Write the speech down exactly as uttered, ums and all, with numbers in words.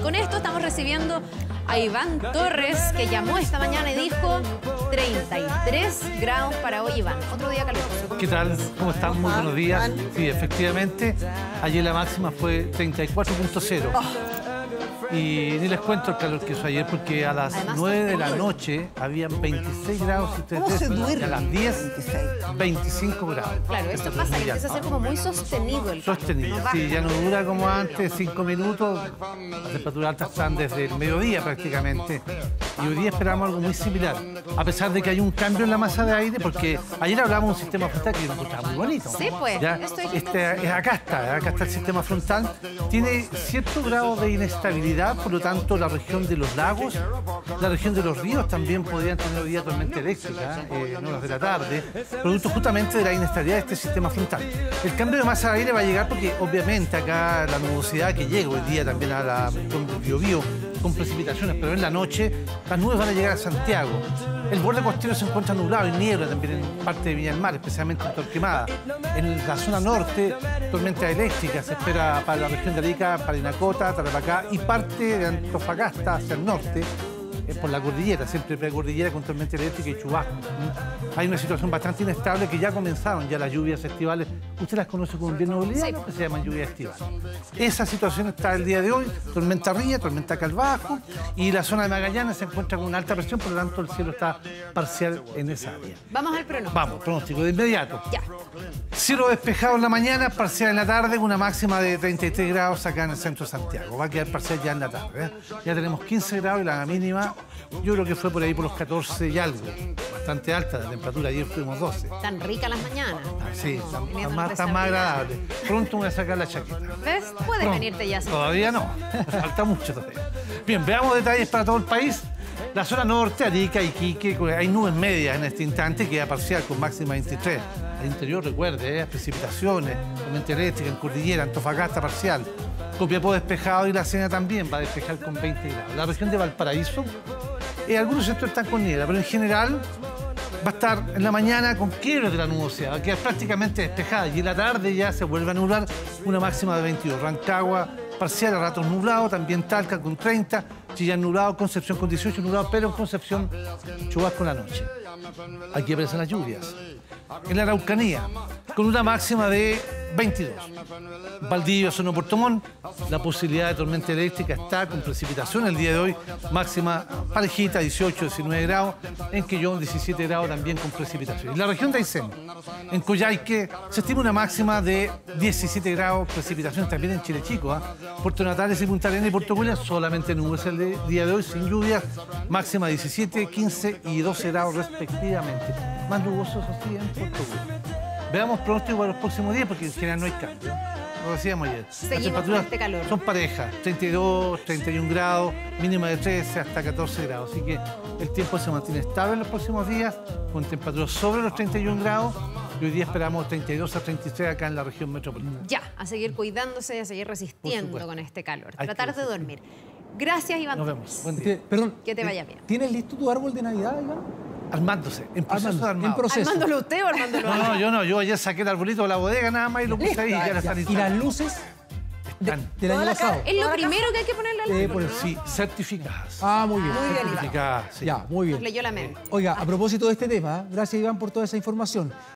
con esto estamos recibiendo a Iván Torres, que llamó esta mañana y dijo treinta y tres grados para hoy, Iván. Otro día caluroso. ¿Qué tal? ¿Cómo están? Muy buenos días. Sí, efectivamente, ayer la máxima fue treinta y cuatro punto cero. Oh. Y ni les cuento el calor que hizo ayer, porque a las Además, nueve de la noche habían veintiséis grados y ustedes ven, a las diez, veinticinco grados. Claro, esto pasa, que empieza a ser como muy sostenido el calor. Sostenido, no sí, ya no dura como antes, cinco minutos. Las temperaturas altas están desde el mediodía prácticamente. Y hoy día esperamos algo muy similar, a pesar de que hay un cambio en la masa de aire, porque ayer hablábamos de un sistema frontal que yo encontraba muy bonito. Sí, pues. ¿Ya? Este, acá está, acá está el sistema frontal. Tiene cierto grado de inestabilidad. Por lo tanto, la región de los lagos, la región de los ríos también podrían tener hoy día tormenta eléctrica eh, en horas de la tarde, producto justamente de la inestabilidad de este sistema frontal. El cambio de masa de aire va a llegar porque obviamente acá la nubosidad que llega hoy día también a la región del Biobío con precipitaciones, pero en la noche las nubes van a llegar a Santiago. El borde costero se encuentra nublado y niebla también en parte de Viña del Mar, especialmente en Torquemada. En la zona norte, tormenta eléctrica se espera para la región de Arica, Parinacota, Tarapacá y parte de Antofagasta hacia el norte, eh, por la cordillera, siempre precordillera con tormenta eléctrica y chubascos. ¿Mm? Hay una situación bastante inestable que ya comenzaron ya las lluvias estivales. ¿Usted las conoce como invierno boliviano? Sí. Se llaman lluvias estivales. Esa situación está el día de hoy, tormenta Ría, tormenta Calvajo, y la zona de Magallanes se encuentra con una alta presión, por lo tanto el cielo está parcial en esa área. Vamos al pronóstico. Vamos, pronóstico de inmediato. Ya. Cielo despejado en la mañana, parcial en la tarde, con una máxima de treinta y tres grados acá en el centro de Santiago. Va a quedar parcial ya en la tarde. ¿eh? Ya tenemos quince grados y la mínima, yo creo que fue por ahí por los catorce y algo. Bastante alta la temperatura, ayer fuimos doce. Tan rica las mañanas. Ah, sí, tan, tan, más, tan más agradable. Pronto voy a sacar la chaqueta. ¿Ves? Puedes Pronto. venirte ya. Todavía no, falta mucho todavía. Bien, veamos detalles para todo el país. La zona norte, Arica, Iquique, hay nubes medias en este instante, queda parcial con máxima veintitrés. Al interior, recuerde, ¿eh? precipitaciones, tormenta eléctrica en Cordillera, Antofagasta parcial. Copiapó despejado y La Serena también va a despejar con veinte grados. La región de Valparaíso, eh, algunos sectores están con niebla, pero en general va a estar en la mañana con quiebres de la nubosidad, va a quedar prácticamente despejada y en la tarde ya se vuelve a nublar, una máxima de veintidós. Rancagua parcial a ratos nublado, también Talca con treinta, Chillán nublado, Concepción con dieciocho nublado, pero en Concepción chubasco en la noche. Aquí aparecen las lluvias. En la Araucanía, con una máxima de veintidós. Valdivia, zona Puerto Montt, la posibilidad de tormenta eléctrica está con precipitación el día de hoy, máxima parejita, dieciocho, diecinueve grados. En Quellón, diecisiete grados también con precipitación. En la región de Aysén, en Coyhaique, se estima una máxima de diecisiete grados, precipitación también en Chile Chico. ¿eh? Puerto Natales y Punta Arenas y Puerto William, solamente nubes el día de hoy, sin lluvias, máxima diecisiete, quince y doce grados respectivamente. Más nubosos así en Puerto William. Veamos pronóstico para los próximos días, porque en general no hay cambio. Lo decíamos ayer. Seguimos con este calor. Son parejas, treinta y dos, treinta y un grados, mínima de trece hasta catorce grados. Así que el tiempo se mantiene estable en los próximos días, con temperaturas sobre los treinta y un grados. Y hoy día esperamos treinta y dos a treinta y tres acá en la región metropolitana. Ya, a seguir cuidándose y a seguir resistiendo con este calor. Hay Tratar de dormir. Gracias, Iván. Nos vemos. Buen día. Perdón. Que te vaya bien. ¿Tienes listo tu árbol de Navidad, Iván? Armándose, en proceso Armando, de armado. en proceso. ¿Armándolo usted o armándolo? No, no, yo no. Yo ayer saqué el arbolito de la bodega nada más y lo puse ahí. Ya la están ¿Y las luces de, están. del año pasado? Es lo primero que hay que ponerle al Eh, árbol, por- ¿no? Sí, certificadas. Ah, muy bien. Muy bien, Iván. Certificadas, sí. Ya, muy bien. Nos leyó la mente. Oiga, a propósito de este tema, gracias Iván por toda esa información.